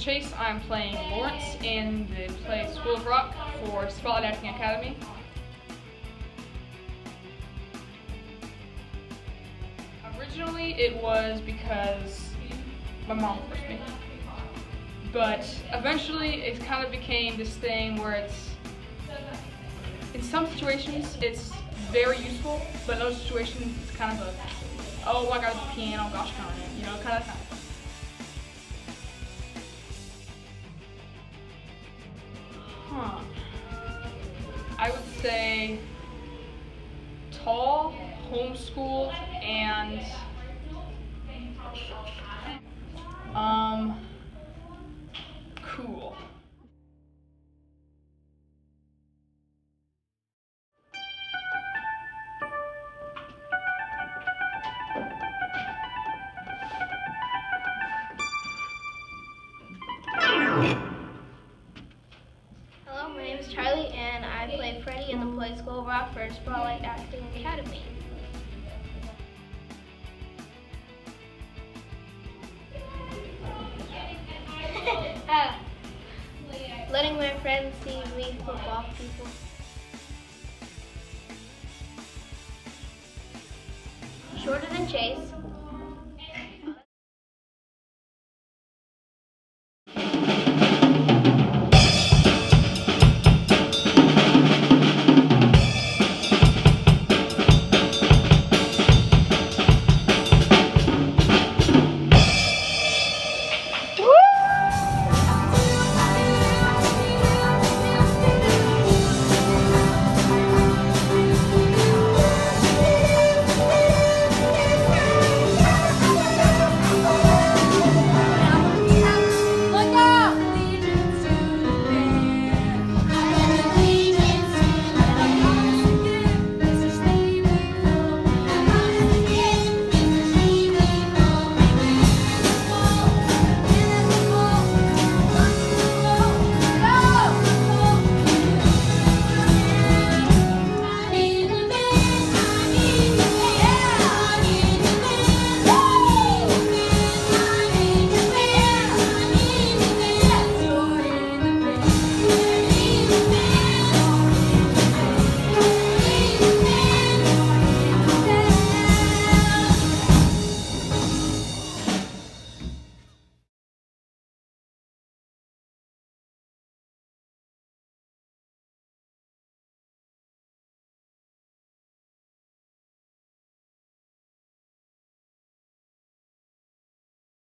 Chase. I'm playing Lawrence in the play School of Rock for Spotlight Acting Academy. Originally, it was because my mom forced me. But eventually, it kind of became this thing where it's, in some situations, it's very useful, but in other situations, it's kind of a, oh, I got the piano, gosh darn it, you know, kind of thing. I would say tall, homeschooled, and cool. Hello, my name is Charlie, and I play Freddie in the play School of Rock for Spotlight Acting Academy. Letting my friends see me flip off people. Shorter than Chase.